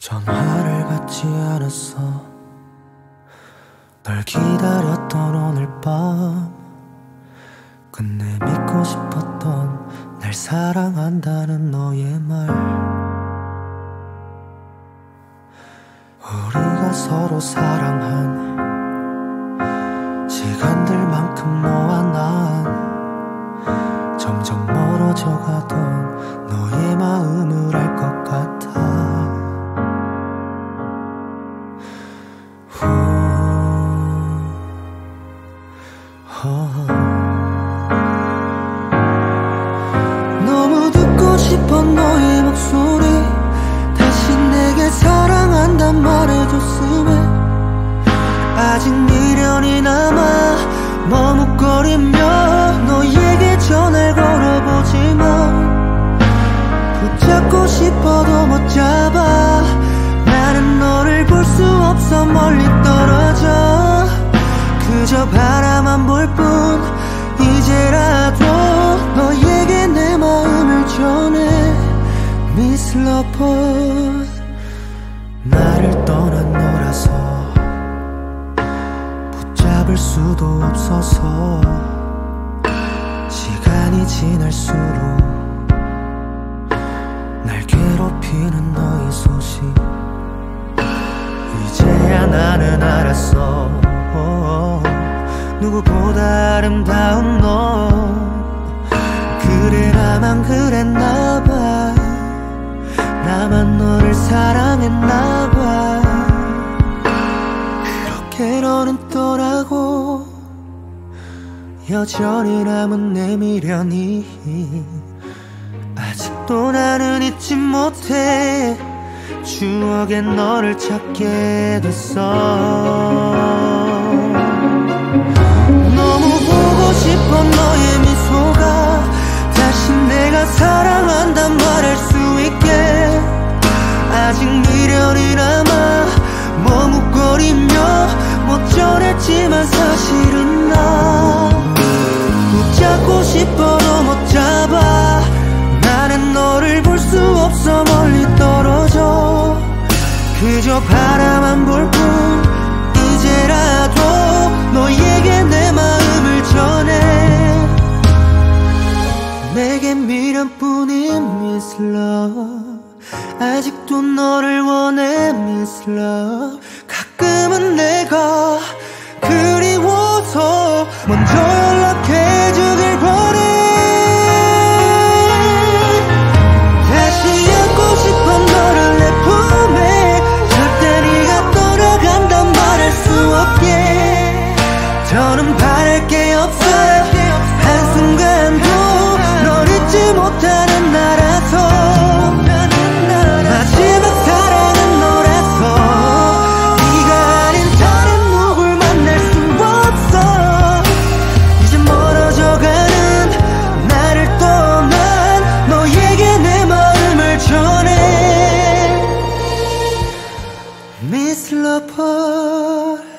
전화를 받지 않았어. 널 기다렸던 오늘 밤, 끝내 믿고 싶었던 날 사랑한다는 너의 말. 우리가 서로 사랑한 시간들만큼 너와 난 점점 멀어져가던 너의 마음을 알 것 같아. 너무 듣고 싶어 너의 목소리, 다시 내게 사랑한단 말해줬으면. 아직 미련이 남아 머뭇거리며 너에게 전화를 걸어보지만 붙잡고 싶어도 못 잡아. 나는 너를 볼 수 없어 멀리 떨어져. 그저 바라만 볼 뿐. 이제라도 너에게 내 마음을 전해. Miss Lover. 나를 떠난 너라서 붙잡을 수도 없어서 시간이 지날수록 날 괴롭히는 너의 소식. 이제야 나는 알았어. 누구보다 아름다운 너. 그래 나만 그랬나봐. 나만 너를 사랑했나봐. 그렇게 너는 떠나고 여전히 남은 내 미련이 아직도 나는 잊지 못해. 추억에 너를 찾게 됐어. 너무 보고 싶어 너의 미소가 다시 내가 사랑한단 말할 수 있게. 아직 미련이 남아 머뭇거리며 못 전했지만 사실은 나 붙잡고 싶어도 못 잡아. 나는 너를 볼 수 없어 멀리 떨어져. 그저 바라만 볼 뿐. 이제라도 너에게 내 마음을 전해. 내게 미련뿐인 Miss Love. 아직도 너를 원해 Miss Love. 가끔은 내가 그리워서 먼저 연락해주길 바래. 다시 안고 싶어 너를 내 품에. 절대 네가 떠나간단 말할 수 없게. 더는 바랄 게 없어. 한순간도 널 잊지 못하는 나라서. 마지막 사랑은 너라서. 네가 아닌 다른 누굴 만날 수 없어. 이제 멀어져가는 나를 떠난 너에게 내 마음을 전해. Miss Lover.